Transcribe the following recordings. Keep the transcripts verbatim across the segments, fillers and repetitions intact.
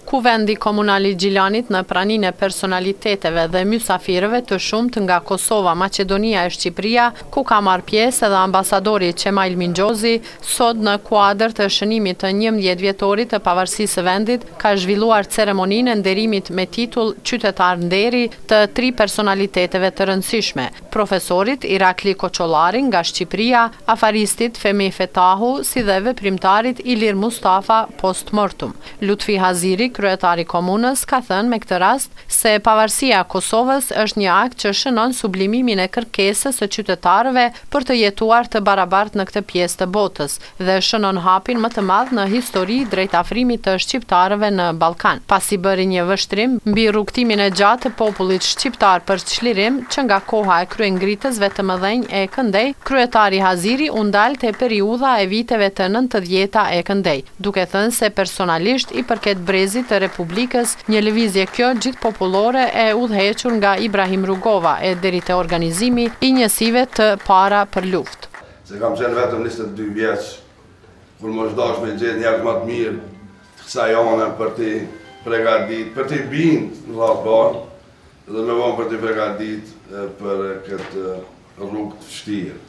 Kuvendi komunal i Gjilanit në praninë e personaliteteve dhe mysafirëve të shumtë nga Kosova, Maqedonia e Shqipëria, ku ka marrë pjesë edhe ambasadori Qemail Mingjozi, sot në kuadër të shënimit të njëmbëdhjetë vjetorit të pavarësisë së vendit, ka zhvilluar ceremoninë e nderimit me titull Qytetar nderi të tri personaliteteve të rëndësishme: profesorit Irakli Koçollari nga Shqipëria, afaristit Fehmi Fetahu, si dhe veprimtarit Ilir Mustafa post mortem. Lutfi Haziri, kryetari komunës, ka thënë me këtë rast se pavarësia e Kosovës është një akt që shënon sublimimin e kërkesës së qytetarëve për të jetuar të barabartë në këtë pjesë të botës dhe shënon hapin më të madh në histori drejt afrimit të shqiptarëve në Ballkan, pasi bëri një vështrim mbi rrugtimin e gjatë të popullit shqiptar për çlirim që nga koha e kryengritësve të mëdhenj e Këndej, kryetari Haziri u ndal te periudha e viteve të nëntëdhjeta e Këndej, duke thënë se personalisht i përket brezit të Republikës, një lëvizje kjo gjithë popullore e udhëhequr nga Ibrahim Rugova e deri te organizimi i njësive të para për luftë. Se kam qenë vetëm njëzet e dy vjeç, kur më shdash me gjetë njerëz më të mirë të kësaj jone për të përgatitur, për të bindë në vllazë barë, dhe me vonë për të përgatitur për këtë rrugë të vështirë.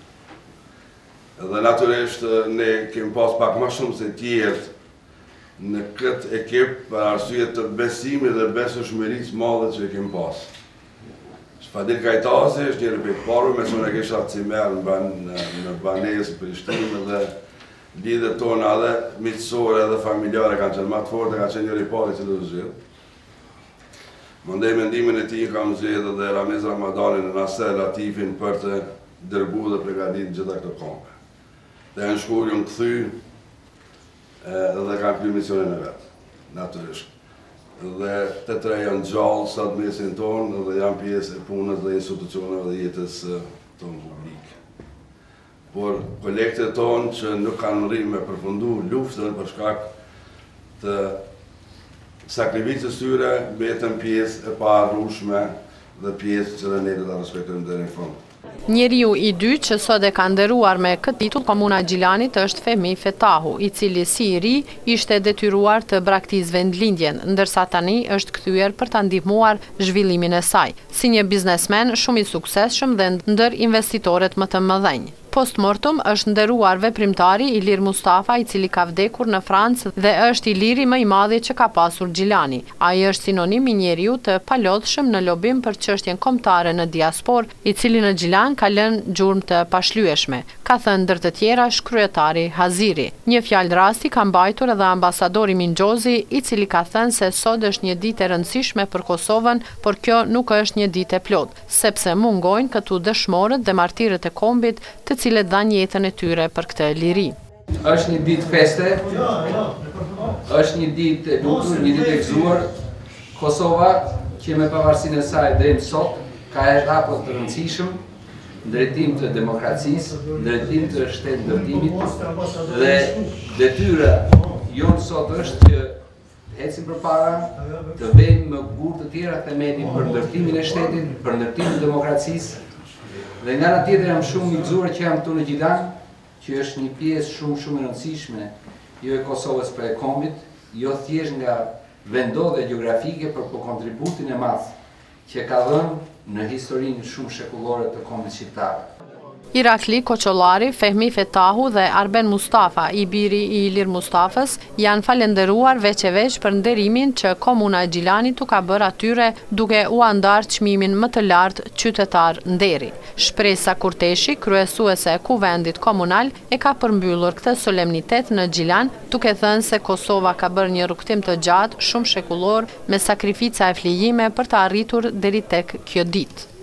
Dhe natyrisht ne kemi pas pak më shumë se tjerë në këtë ekip për arsye të besimit dhe besueshmërisë madhe që e kemi pas. Shpadir Kajtasi është një rëpit paru me që në kisha cimer në banesë Prishtinë dhe lidhet tona edhe miqësore dhe familjare kanë qenë më të fortë, kanë qenë njëri i pari që do të zgjidh. Mandej mendimin e tij kam zgjedhur edhe Ramiz Ramadanin në Nasser Latifin për të dërguar dhe përgatitur gjitha këto kompe. Dhe në shkollë unë kthy dhe kanë kryer misionin e vet, natyrisht. Dhe të tre janë gjallë sot mesin tonë dhe janë pjesë e punës dhe institucioneve dhe jetës tonë publike. Por kolektet tonë që nuk kanë rritë me përfundu luftën për shkak të sakrificës tyre, betën pjesë e paharrueshme dhe pjesë që ne do ta respektojmë deri në fund. Njeriu i dy që sot e ka nderuar me këtë titull komuna e Gjilanit është Fehmi Fetahu, i cili si i ri ishte detyruar të braktisë vendlindjen, ndërsa tani është kthyer për ta ndihmuar zhvillimin e saj, si një biznesmen shumë i suksesshëm dhe ndër investitorët më të mëdhenj. Post mortem është nderuar veprimtari Ilir Mustafa, i cili ka vdekur në Francë dhe është i liri më i madhi që ka pasur Gjilani. Ai është sinonim i njeriu të palodhshëm në lobim për çështjen kombëtare në diasporë, i cili në Gjilan ka lënë gjurmë të pashlyeshme, ka thënë ndër të tjerash kryetari Haziri. Një fjalë rasti ka mbajtur edhe ambasadori Mingjozi, i cili ka thënë se sot është një ditë e rëndësishme për Kosovën, por kjo nuk është një ditë e plotë, sepse mungojnë këtu dëshmorët dhe martirët e kombit të cilët dhanë jetën e tyre për këtë liri. Është një ditë feste, është një ditë e lutur, një ditë e gëzuar. Kosova, që me pavarësinë e saj deri sot, ka etapa të rëndësishëm, drejtim të demokracisë, drejtim të shtetëndërtimit dhe detyra jonë sot është që ecim përpara, të vëmë më gurë të tjera themelin për ndërtimin e shtetit, për ndërtimin e demokracisë. Dhe nga ana tjetër jam shumë i gëzuar që jam këtu në Gjilan, që është një pjesë shumë shumë e rëndësishme, jo e Kosovës për e kombit, jo thjesht nga vendodhja gjeografike, por për kontributin e madh që ka dhënë në historinë shumë shekullore të kombit shqiptar. Irakli Koçollari, Fehmi Fetahu dhe Arben Mustafa, i biri i Ilir Mustafës, janë falenderuar veç e veç për nderimin që komuna e Gjilanit u ka bërë atyre duke u ndarë çmimin më të lartë qytetar nderi. Shpresa Kurteshi, kryesuese e kuvendit komunal, e ka përmbyllur këtë solemnitet në Gjilan, duke thënë se Kosova ka bërë një rrugtim të gjatë, shumë shekullor, me sakrifica e flijime për të arritur deri tek kjo ditë.